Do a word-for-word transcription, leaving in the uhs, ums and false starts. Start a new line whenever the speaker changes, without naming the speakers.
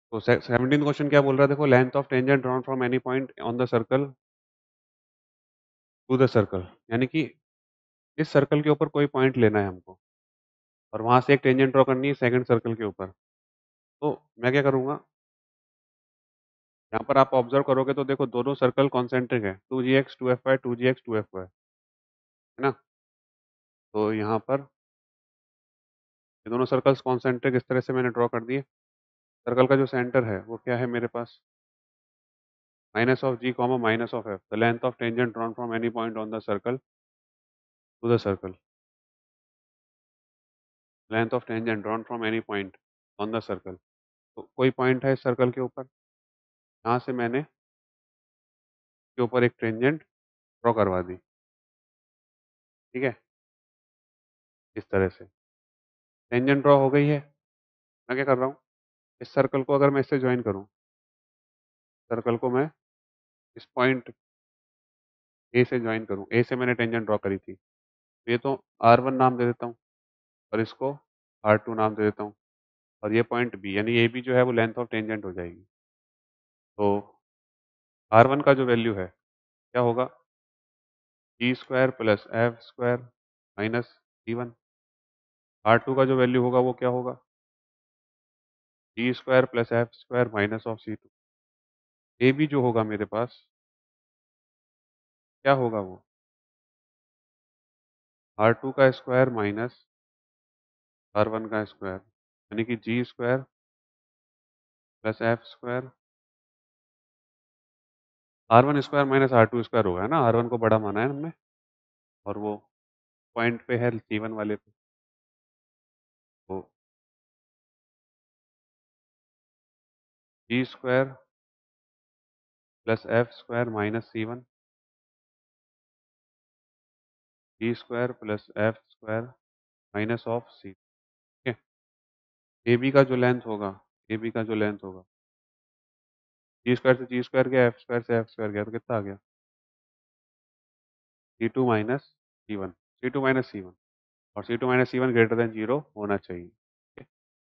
तो से सेवंटीन्थ क्वेश्चन क्या बोल रहा है देखो, length of tangent drawn from any point on the circle to the circle, यानी कि इस सर्कल के ऊपर कोई पॉइंट लेना है हमको और वहाँ से एक टेंजेंट ड्रॉ करनी है सेकंड सर्कल के ऊपर। तो मैं क्या करूँगा, यहाँ पर आप ऑब्ज़र्व करोगे तो देखो दोनों सर्कल कॉन्सेंट्रिक है, two G X, two F Y, two G X, two F Y, है ना? तो यहाँ पर ये दोनों सर्कल्स कॉन्सेंट्रिक इस तरह से मैंने ड्रॉ कर दिए। सर्कल का जो सेंटर है वो क्या है मेरे पास, minus of G comma minus of F, the length of tangent drawn from any point on the circle to the circle, length of tangent drawn from any point on the circle. तो कोई point है इस circle के ऊपर, यहाँ से मैंने के ऊपर एक टेंजेंट ड्रॉ करवा दी, ठीक है? इस तरह से टेंजेंट ड्रॉ हो गई है। मैं क्या कर रहा हूँ, इस सर्कल को अगर मैं इससे जॉइन करूँ, सर्कल को मैं इस पॉइंट ए से जॉइन करूँ, ए से मैंने टेंजेंट ड्रॉ करी थी, तो ये तो आर वन नाम दे देता हूँ और इसको आर टू नाम दे देता हूँ और ये पॉइंट बी, यानी ए बी जो है वो लेंथ ऑफ टेंजेंट हो जाएगी। तो आर वन का जो वैल्यू है क्या होगा, G square plus F square minus C one. R two का जो वैल्यू होगा वो क्या होगा, G square plus F square minus of C two. A B जो होगा मेरे पास क्या होगा वो, आर टू का स्क्वायर माइनस आर वन का स्क्वायर, यानी कि G square plus F square, R one square minus R two square होगा, है ना? आर वन को बड़ा माना है हमने और वो पॉइंट पे है सी वन वाले पे। तो G square plus F square minus C one, G square plus F square minus of C, ठीक है? ए बी का जो लेंथ होगा, ए बी का जो लेंथ होगा, जी स्क्वायर से जी स्क्वायर गया, एफ स्क्वायर से एफ स्क्वायर गया, तो कितना आ गया, C two minus C one, C two minus C one, और C two minus C one greater than zero होना चाहिए।